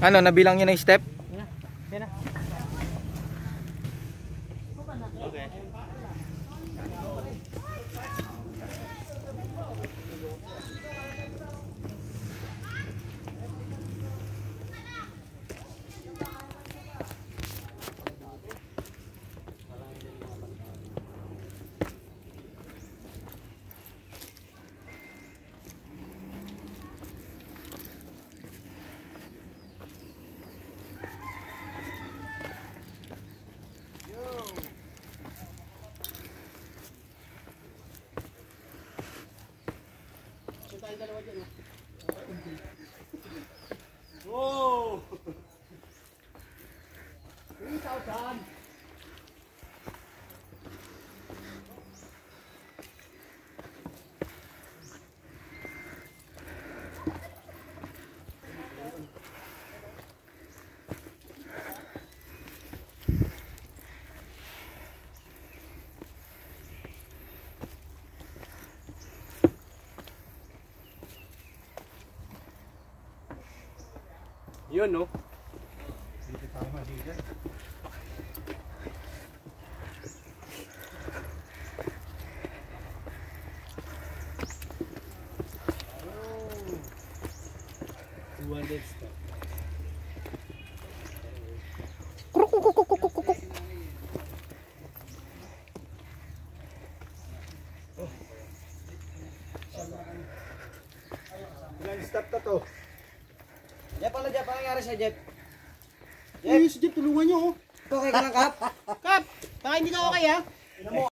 Ano, nabilang nyo na yung step? Yan na. Okay. Wow! 3,000! Yun, no? Dito tayo mag-igat. Oh! 200 step. Ilang step na to? Jeff, ano Jeff? Ano nangyari sa Jeff? Jeff, si Jeff, tulungan nyo. Okay ka lang, Kap? Kap, baka hindi ka okay, ha?